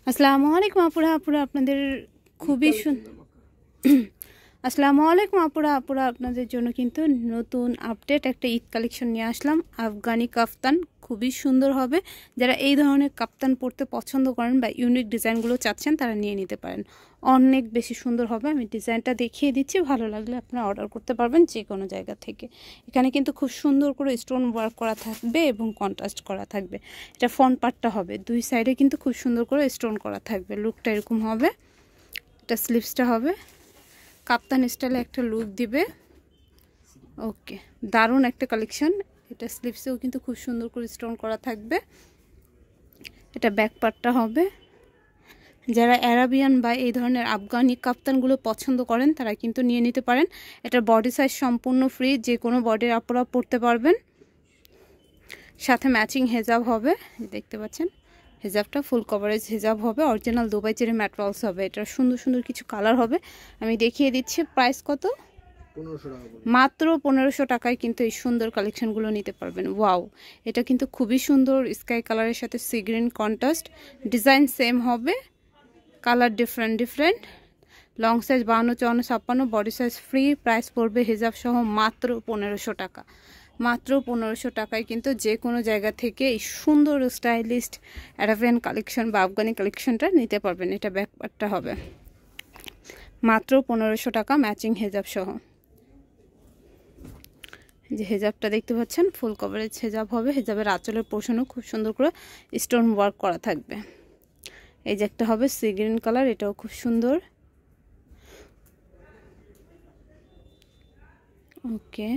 আসসালামু আলাইকুম আপুরা আপুরা আপনাদের খুবই আসসালামু আলাইকুম আপুরা আপুরা আপনাদের জন্য কিন্তু নতুন আপডেট একটা ঈদ কালেকশন নিয়ে আসলাম। আফগানি কাফতান খুবই সুন্দর হবে। যারা এই ধরনের কাপ্তান পরতে পছন্দ করেন বা ইউনিক ডিজাইনগুলো চাচ্ছেন তারা নিয়ে নিতে পারেন। অনেক বেশি সুন্দর হবে। আমি ডিজাইনটা দেখিয়ে দিচ্ছি, ভালো লাগলে আপনারা অর্ডার করতে পারবেন যে কোনো জায়গা থেকে। এখানে কিন্তু খুব সুন্দর করে স্টোন ওয়ার্ক করা থাকবে এবং কন্ট্রাস্ট করা থাকবে। এটা ফ্রন্ট পার্টটা হবে, দুই সাইডে কিন্তু খুব সুন্দর করে স্টোন করা থাকবে। লুকটা এরকম হবে। এটা স্লিভসটা হবে, কাপ্তান স্টাইলে একটা লুক দিবে। ওকে, দারুণ একটা কালেকশন। এটা স্লিভসেও কিন্তু খুব সুন্দর করে স্টোন করা থাকবে। এটা ব্যাক পার্টটা হবে। যারা অ্যারাবিয়ান বা এই ধরনের আফগানি কাপ্তানগুলো পছন্দ করেন তারা কিন্তু নিয়ে নিতে পারেন। এটার বডি সাইজ সম্পূর্ণ ফ্রি, যে কোনো বডির আপনারা পরতে পারবেন। সাথে ম্যাচিং হেজাব হবে, দেখতে পাচ্ছেন হেজাবটা ফুল কভারেজ হেজাব হবে। অরিজিনাল দুবাই চেরি ম্যাটেরিয়ালস হবে। এটার সুন্দর সুন্দর কিছু কালার হবে, আমি দেখিয়ে দিচ্ছি। প্রাইস কত? মাত্র 1500 টাকায় কিন্তু এই সুন্দর কালেকশনগুলো নিতে পারবেন। ওয়াও, এটা কিন্তু খুবই সুন্দর। স্কাই কালারের সাথে sea green contrast, design same হবে, colour different different. Long size 52, 54, 56, body size free. Price পড়বে হিজাব সহ মাত্র 1500 টাকা। মাত্র 1500 টাকায় কিন্তু যে কোনো জায়গা থেকে এই সুন্দর স্টাইলিস্ট অ্যারাবিয়ান কালেকশন বা আফগানি কালেকশনটা নিতে পারবেন। এটা ব্যাকপার্টটা হবে মাত্র 1500 টাকা, ম্যাচিং হেজাব সহ। যে হেজাবটা দেখতে পাচ্ছেন ফুল কভারেজ হেজাব হবে। হেজাবের আঁচলের পোর্শনও খুব সুন্দর করে স্টোন ওয়ার্ক করা থাকবে। এই যে একটা হবে সি গ্রিন কালার, এটাও খুব সুন্দর। ওকে,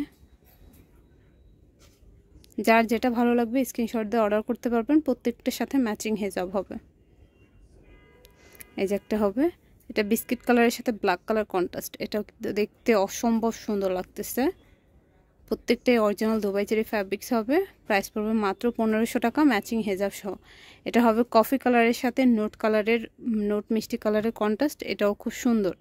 যার যেটা ভালো লাগবে স্ক্রিনশট দিয়ে অর্ডার করতে পারবেন। প্রত্যেকটার সাথে ম্যাচিং হেজাব হবে। এই যে একটা হবে, এটা বিস্কিট কালারের সাথে ব্ল্যাক কালার কন্ট্রাস্ট। এটাও দেখতে অসম্ভব সুন্দর লাগতেছে। প্রত্যেকটাই অরিজিনাল দুবাই চেরি ফ্যাব্রিক্স হবে। প্রাইস পড়বে মাত্র 1500 টাকা, ম্যাচিং হেজাব সহ। এটা হবে কফি কালারের সাথে নোট কালারের, নোট মিষ্টি কালারের কন্ট্রাস্ট। এটাও খুব সুন্দর।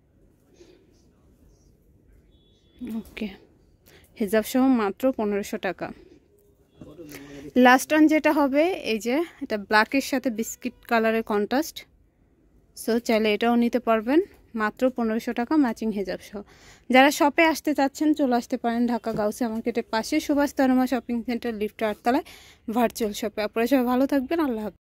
ওকে, হেজাব সহ মাত্র 1500 টাকা। লাস্ট ওয়ান যেটা হবে, এই যে এটা ব্ল্যাকের সাথে বিস্কিট কালারের কন্ট্রাস্ট। সো চাইলে এটাও নিতে পারবেন মাত্র 1500 টাকা, ম্যাচিং হেজাব সহ। যারা শপে আসতে চাচ্ছেন চলে আসতে পারেন ঢাকা গাউসিয়া মার্কেটের পাশে সুভাষ তরমা শপিং সেন্টার, লিফট 8 তলায় ভার্চুয়াল শপে। আপনারা সবাই ভালো থাকবেন। আল্লাহ হাফেজ।